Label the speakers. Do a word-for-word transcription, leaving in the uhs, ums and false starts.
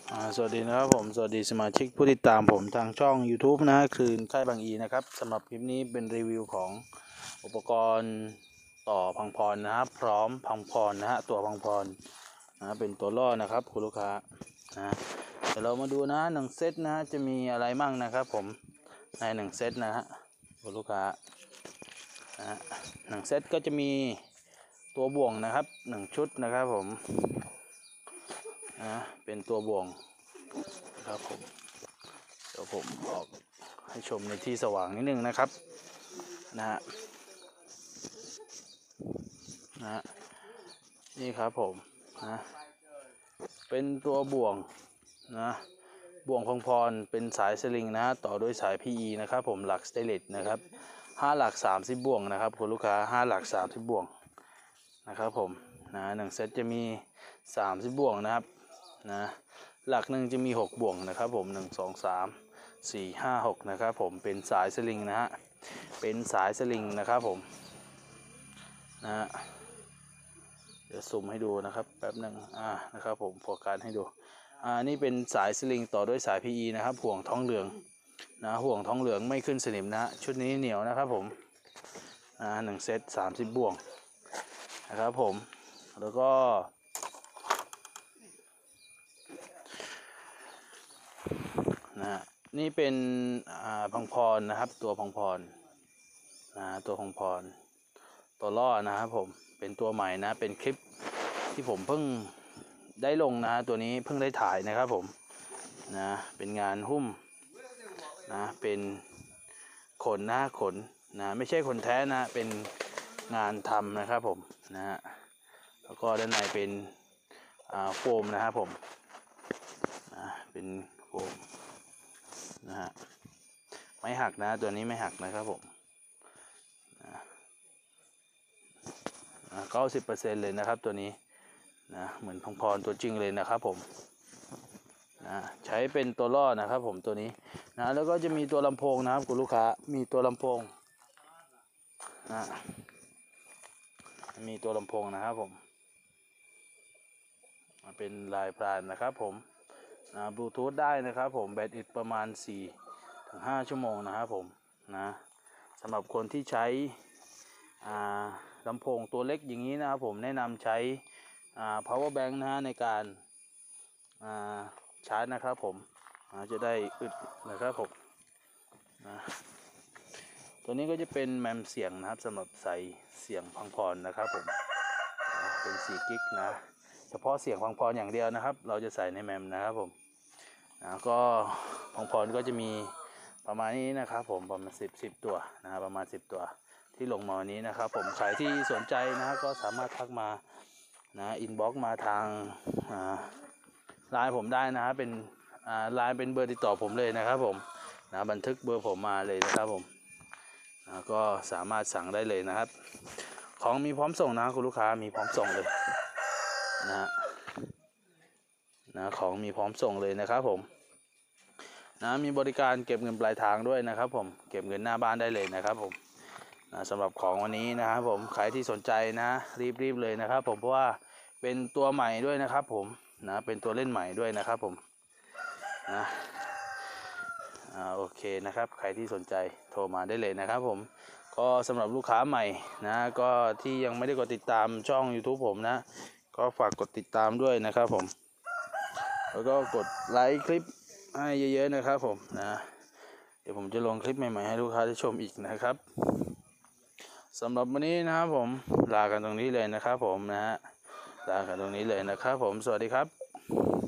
Speaker 1: สวัสดีนะครับผมสวัสดีสมาชิกผู้ติดตามผมทางช่อง YouTube นะฮะคลื่นค่ายบางอีนะครับสำหรับคลิปนี้เป็นรีวิวของอุปกรณ์ต่อพังพรนะครับพร้อมพังพรนะฮะตัวพังพรนะเป็นตัวล่อนะครับคุณลูกค้านะเดี๋ยวเรามาดูนะหนึ่งเซตนะจะมีอะไรมั่งนะครับผมในหนึ่งเซตนะฮะคุณลูกค้านะหนึ่งเซตก็จะมีตัวบ่วงนะครับหนึ่งชุดนะครับผมนะเป็นตัวบ่วงครับผมเดี๋ยวผมออกให้ชมในที่สว่างนิดนึงนะครับนะฮะนะนี่ครับผมนะเป็นตัวบ่วงนะบ่วงพงพรเป็นสายสลิงนะต่อด้วยสาย พี อี นะครับผมหลักสเตนเลสนะครับห้าหลักสามสิบบ่วงนะครับคุณลูกค้าห้าหลักสามสิบบ่วงนะครับผมนะหนึ่งเซตจะมีสามสิบบ่วงนะครับนะหลักหนึ่งจะมีหกบ่วงนะครับผมหนึ่งสองสามสี่ห้าหกนะครับผมเป็นสายสลิงนะฮะเป็นสายสลิงนะครับผมนะฮะเดี๋ยวซูมให้ดูนะครับแป๊บหนึ่งอ่านะครับผมโฟกัสให้ดูอ่านี่เป็นสายสลิงต่อด้วยสาย พี อี นะครับห่วงท้องเหลืองนะห่วงท้องเหลืองไม่ขึ้นสนิมนะชุดนี้เหนียวนะครับผมอ่าหนึ่งเซตสามสิบบ่วงนะครับผมแล้วก็นะนี่เป็นพังพรนะครับตัวพังพรนะตัวพังพรตัวล่อนะครับผมเป็นตัวใหม่นะเป็นคลิปที่ผมเพิ่งได้ลงนะตัวนี้เพิ่งได้ถ่ายนะครับผมนะเป็นงานหุ้มนะเป็นขนนะขนนะไม่ใช่ขนแท้นะเป็นงานทำนะครับผมนะฮะแล้วก็ด้านในเป็นโฟมนะครับผมนะเป็นโฟมนะฮะไม่หักนะตัวนี้ไม่หักนะครับผมเก้าสิบเปอร์เซ็นต์เลยนะครับตัวนี้นะเหมือนพังพรตัวจริงเลยนะครับผมนะใช้เป็นตัวล่อนะครับผมตัวนี้นะแล้วก็จะมีตัวลำโพงนะครับคุณลูกค้ามีตัวลำโพงนะมีตัวลำโพงนะครับผมเป็นลายพรานนะครับผมนะบลูทูธได้นะครับผมแบตอีกประมาณ สี่ถึงห้า ชั่วโมงนะครับผมนะสำหรับคนที่ใช้ลำโพงตัวเล็กอย่างนี้นะครับผมแนะนำใช้ power bank นะฮะในการชาร์จนะครับผมจะได้อึดนะครับผมนะตัวนี้ก็จะเป็นแมมเสียงนะครับสำหรับใส่เสียงพังพรนะครับผมเป็นสี่กิกนะเฉพาะเสียงพังพรอย่างเดียวนะครับเราจะใส่ในแมมนะครับผมนะก็พังพรก็จะมีประมาณนี้นะครับผมประมาณสิบ สิบตัวนะประมาณสิบตัวที่ลงมาวันนี้นะครับผมใครที่สนใจนะก็สามารถทักมานะอินบ็อกซ์มาทางไลน์ผมได้นะฮะเป็นไลน์เป็นเบอร์ติดต่อผมเลยนะครับผมนะบันทึกเบอร์ผมมาเลยนะครับผมนะก็สามารถสั่งได้เลยนะครับของมีพร้อมส่งนะคุณลูกค้ามีพร้อมส่งเลยนะนะของมีพร้อมส่งเลยนะครับผมนะมีบริการเก็บเงินปลายทางด้วยนะครับผมเก็บเงินหน้าบ้านได้เลยนะครับผมนะสำหรับของวันนี้นะครับผมใครที่สนใจนะรีบๆเลยนะครับผมเพราะว่าเป็นตัวใหม่ด้วยนะครับผมนะเป็นตัวเล่นใหม่ด้วยนะครับผมนะอ่าโอเคนะครับใครที่สนใจโทรมาได้เลยนะครับผมก็สำหรับลูกค้าใหม่นะก็ที่ยังไม่ได้กดติดตามช่อง YouTube ผมนะก็ฝากกดติดตามด้วยนะครับผมแล้วก็กดไลค์คลิปให้เยอะๆนะครับผมนะเดี๋ยวผมจะลงคลิปใหม่ๆให้ลูกค้าได้ชมอีกนะครับสำหรับวันนี้นะครับผมลากันตรงนี้เลยนะครับผมนะฮะลากันตรงนี้เลยนะครับผมสวัสดีครับ